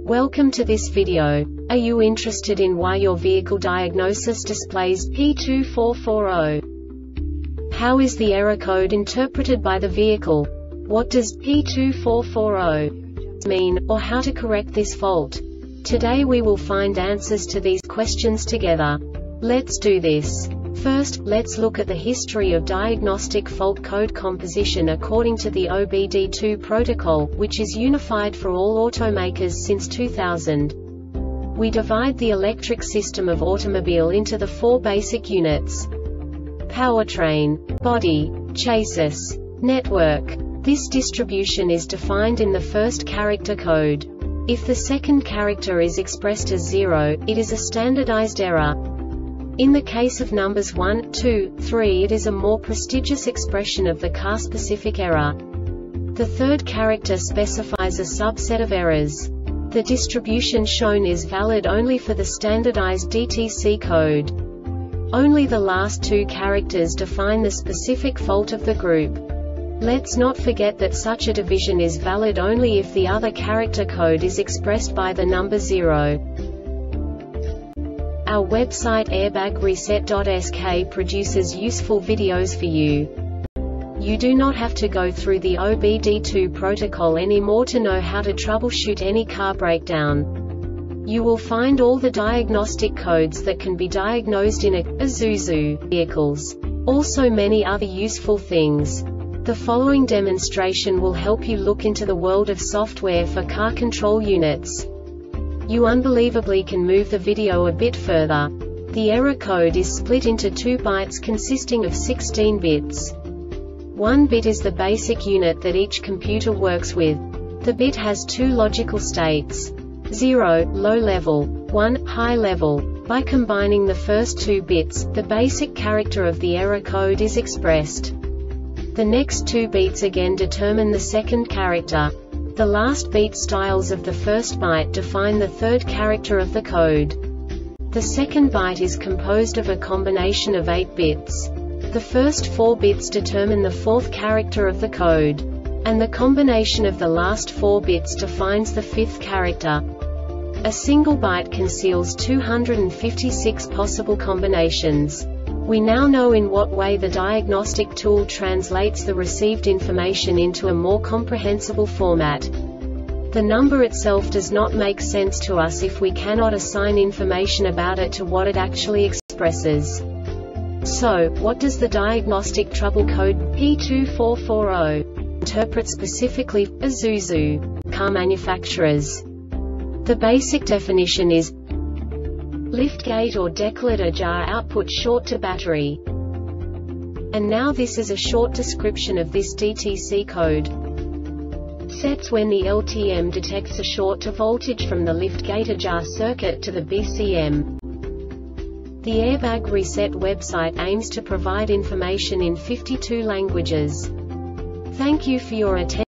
Welcome to this video. Are you interested in why your vehicle diagnosis displays P2440? How is the error code interpreted by the vehicle? What does P2440 mean, or how to correct this fault? Today we will find answers to these questions together. Let's do this. First, let's look at the history of diagnostic fault code composition according to the OBD2 protocol, which is unified for all automakers since 2000. We divide the electric system of automobile into the four basic units: powertrain, body, chassis, network. This distribution is defined in the first character code. If the second character is expressed as 0, it is a standardized error. In the case of numbers 1, 2, 3, it is a more prestigious expression of the car-specific error. The third character specifies a subset of errors. The distribution shown is valid only for the standardized DTC code. Only the last two characters define the specific fault of the group. Let's not forget that such a division is valid only if the other character code is expressed by the number 0. Our website airbagreset.sk produces useful videos for you. You do not have to go through the OBD2 protocol anymore to know how to troubleshoot any car breakdown. You will find all the diagnostic codes that can be diagnosed in Isuzu vehicles. Also many other useful things. The following demonstration will help you look into the world of software for car control units. You unbelievably can move the video a bit further. The error code is split into 2 bytes consisting of 16 bits. 1 bit is the basic unit that each computer works with. The bit has 2 logical states: 0, low level, 1, high level. By combining the first 2 bits, the basic character of the error code is expressed. The next 2 beats again determine the second character. The last beat styles of the first byte define the third character of the code. The second byte is composed of a combination of 8 bits. The first 4 bits determine the fourth character of the code. And the combination of the last 4 bits defines the fifth character. A single byte conceals 256 possible combinations. We now know in what way the diagnostic tool translates the received information into a more comprehensible format. The number itself does not make sense to us if we cannot assign information about it to what it actually expresses. So, what does the diagnostic trouble code P2440 interpret specifically for Isuzu car manufacturers? The basic definition is liftgate or deculator jar output short to battery. And now this is a short description of this DTC code. Sets when the LTM detects a short to voltage from the liftgate jar circuit to the BCM. The Airbag Reset website aims to provide information in 52 languages. Thank you for your attention.